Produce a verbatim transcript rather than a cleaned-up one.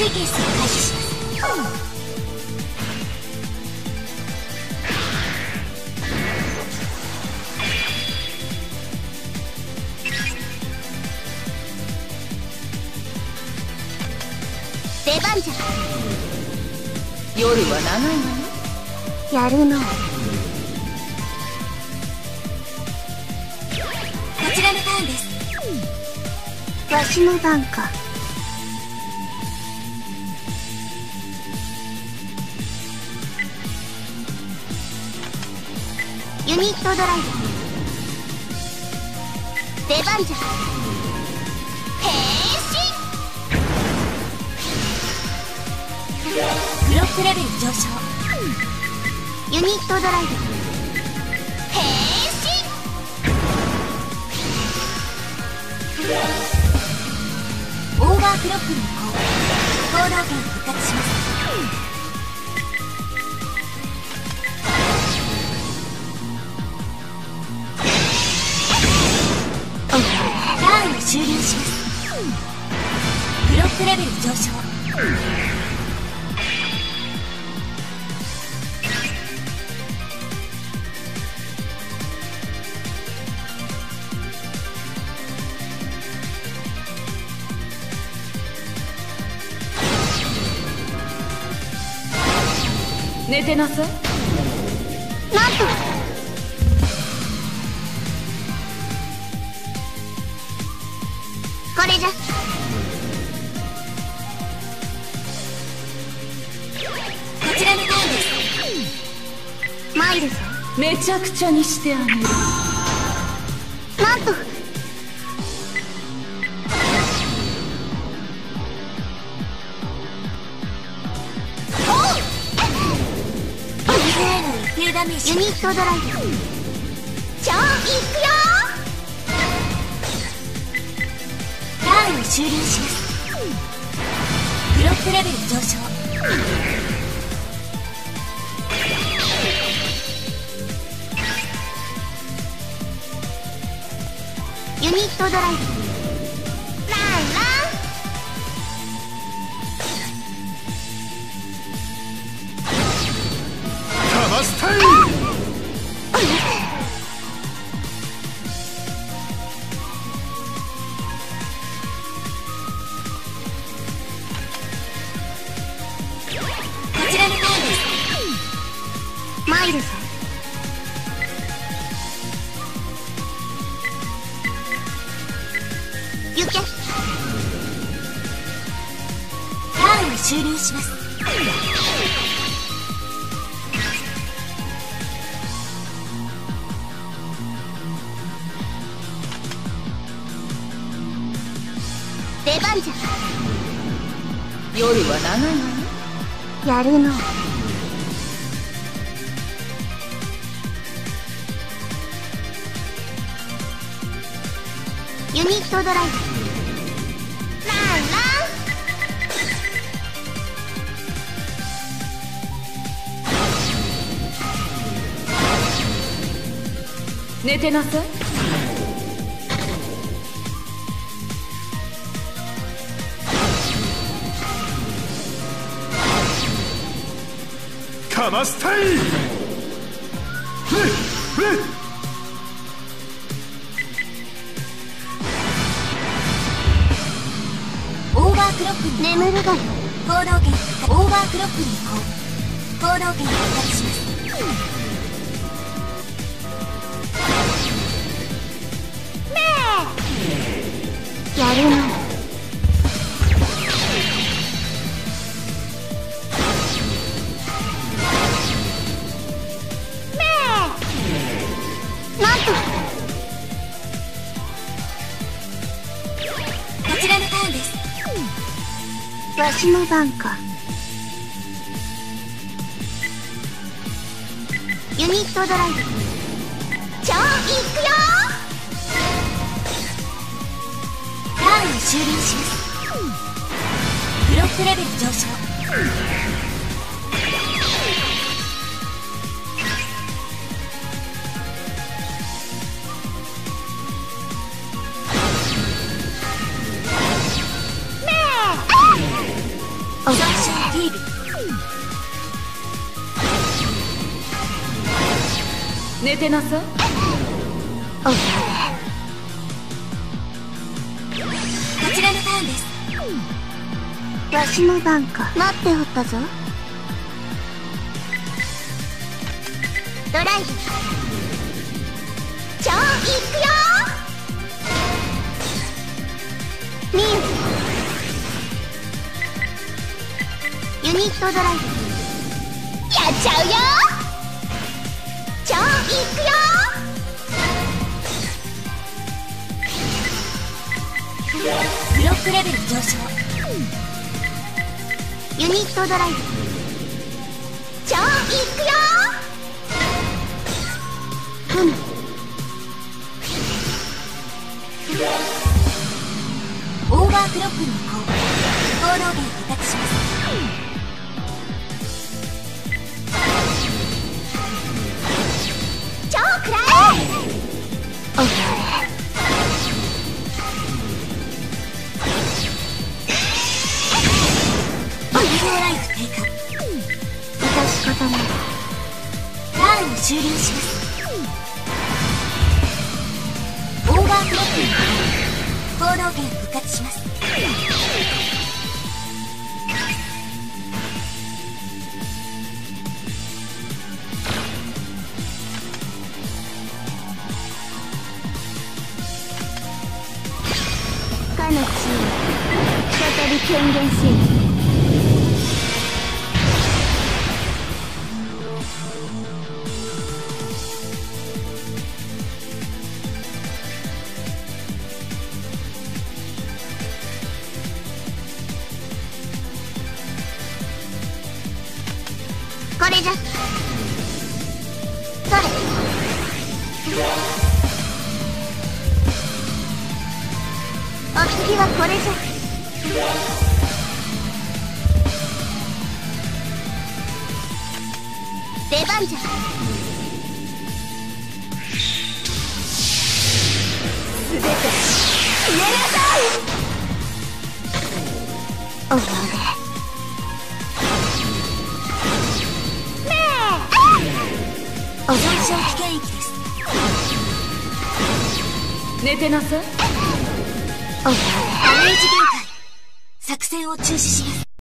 シーケンスを開始します。出番じゃ。 夜は長いわね。 やるの。こちらのターンです。わしの番か。ユニットドライブ。出番じゃ。変身。ブロックレベル上昇。ユニットドライブ。変身。オーバークロックの移行。行動権復活します。ターンを終了します。ブロックレベル上昇。 寝てなさい。 なんとこれじゃ。こちらのターンです。参るぞ。 めちゃくちゃにしてあげる。 なんとユニットドライブ。超いくよ。ターンを終了します。ブロックレベル上昇。ユニットドライブ。ランラン。 かましたい。 こちらのターンです。参るぞ。行け。ターンを終了します。出番じゃ。 夜は長いわね。 やるの。ユニットドライブ。ランラン。 寝てなさい。 かましたい。ふれふれ。 オーバークロックに眠るがよ。行動権オーバークロックに移行。行動権復活します。めーやるの。なんとこちらのターンです。わしの番か。ユニットドライブ。超いくよ。ターンを終了します。ブロックレベル上昇。 損傷フィール寝てなさい。 おやこちらのターンです。わしの番か。待っておったぞ。ドライブ超いくよミューユニットドライブやっちゃうよ超いくよブロックレベル上昇ユニットドライブ超いくよふむオーバークロックに行こう。行動源を委託します。超くらえおやれオリオライフ低下致し方ない。ターンを終了します。オーバークロックに行こう。行動権復活します。かの地を再び権限せよ。これじゃそれお次はこれじゃ出番じゃすべて消えなさいおや損傷危険域です。 寝てなさい。 おやダメージ限界作戦を中止します。